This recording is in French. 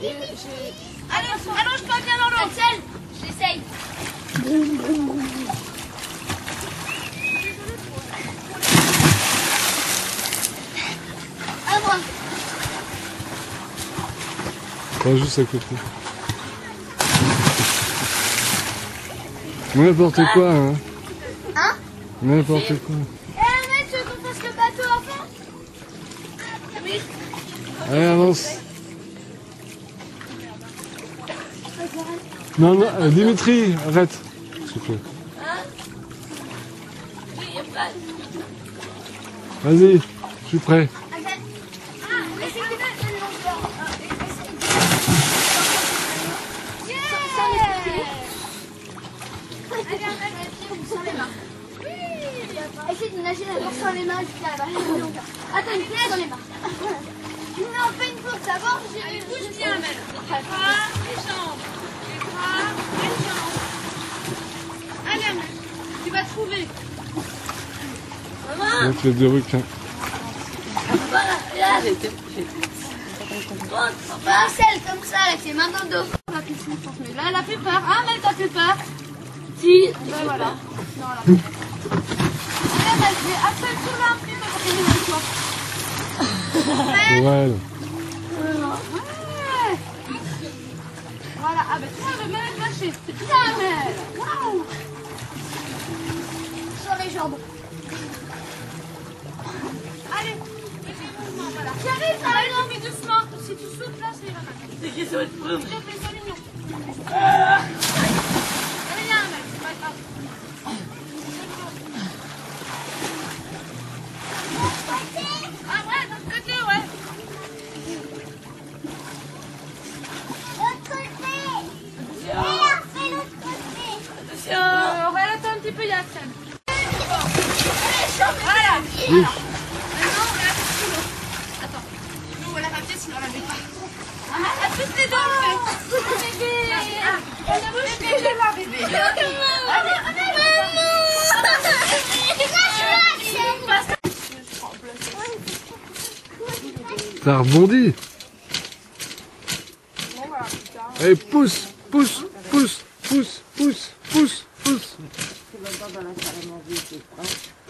Allonge-toi bien dans l'eau. Axel, j'essaye. À moi. Pas juste à côté. N'importe quoi, hein. Hein? N'importe quoi. Eh mec, tu veux qu'on fasse le bateau avant? Oui. Allez, avance. Non, non, Dimitri, arrête. S'il te plaît. Vas-y, je suis prêt. Essaye de nager d'abord sans les mains jusqu'à là-bas. Attends, une clé dans les mains. Tu me mets en fait une faute d'abord, j'ai une bouche bien, mais les bras, les jambes. Les bras, les jambes. Allez, Amel, tu vas trouver. Maman. On fait des requins. Marcel, comme ça, avec ses mains dans le dos. La piscine, mais là, elle a plus peur. Ah, mais t'as plus peur. Si, ben voilà. Non, là. Allez, je vais Axel sur la plume pour qu'elle vienne avec toi. Ouais. Ouais. Voilà, ah ben ça, le même lâché. C'est bien, Amel. Waouh. Sur les jambes. Allez. Voilà. J'arrive, ça va aller doucement. Si tu sautes là, c'est pas mal. C'est qui ça va être prêt? Je te fais ça mignon. Allez, viens, Amel, c'est pas grave. Ah ouais, de l'autre côté, ouais. L'autre côté. Et on fait l'autre côté. Attention. On va l'attendre un petit peu, Yaxel. Voilà. Oui. Maintenant, on va la faire sous l'eau. Attends. Nous, on va la rater, sinon on la met pas. Ah, tous les deux, on fait. Bébé. Bébé, là, bébé. T'as rebondi. Allez, pousse, pousse, pousse, pousse, pousse, pousse, pousse.